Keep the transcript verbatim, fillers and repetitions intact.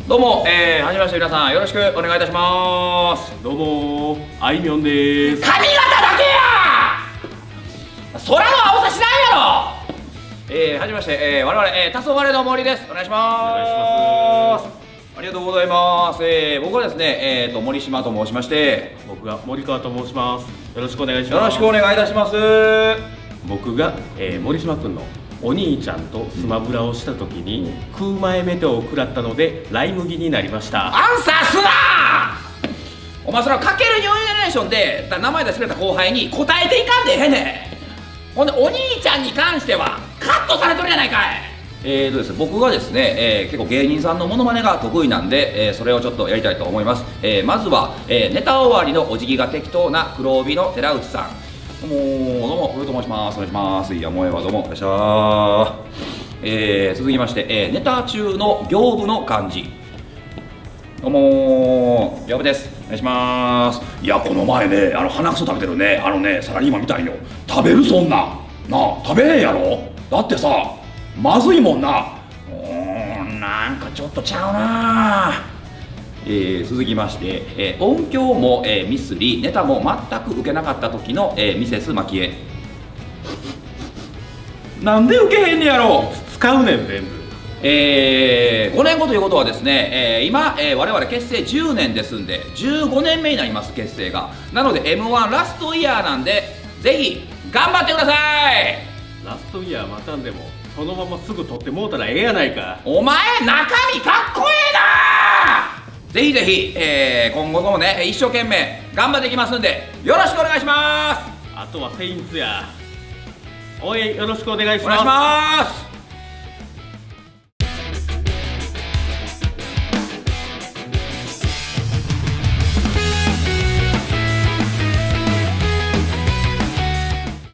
どうも、えー、はじめまして皆さんよろしくお願いいたします。 どうもあいみょんです。 髪型だけや空の青さ知らんやろ。えー、はじめまして、えー、我々、えー、黄昏の森です。お願いします。ありがとうございます。えー、僕はですね、えーと森島と申しまして、 僕が森川と申します。よろしくお願いします。 よろしくお願いいたします。 僕が、えー、森島君のお兄ちゃんとスマブラをした時に、うん、空前メテオを食らったのでライ麦になりました。 アンサーすなお前それはかけるニュージェネレーションで名前出してくれた後輩に答えていかんでええねん。ほんでお兄ちゃんに関してはカットされとるやないかい。えーとですね、僕がですね、えー、結構芸人さんのモノマネが得意なんで、えー、それをちょっとやりたいと思います。えー、まずは、えー、ネタ終わりのお辞儀が適当な黒帯の寺内さん。どうもどうも、古と申します。お願いします。いや、もえはどうも、よっしゃー。えー、続きまして、えー、ネタ中の行部の漢字。どうもー、行部です。お願いします。いや、この前ね、あの鼻くそ食べてるね、あのね、サラリーマンみたいよ。食べるそんな。なあ、食べへんやろ。だってさ、まずいもんな。うーん、なんかちょっとちゃうな。えー、続きまして、えー、音響も、えー、ミスりネタも全く受けなかった時の、えー、ミセスマキエ。なんで受けへんねやろ。 使うねん全部。 えー、ごねんごということはですね、えー、今、えー、我々結成じゅうねんですんでじゅうごねんめになります。結成がなので エムワン ラストイヤーなんでぜひ頑張ってください。 ラストイヤーまたんでもそのまますぐ取ってもうたらええやないか。 お前中身かっこええな。ぜひぜひ、えー、今後もね一生懸命頑張っていきますんでよろしくお願いします。 あとはセインツや応援よろしくお願いします。 お願いします。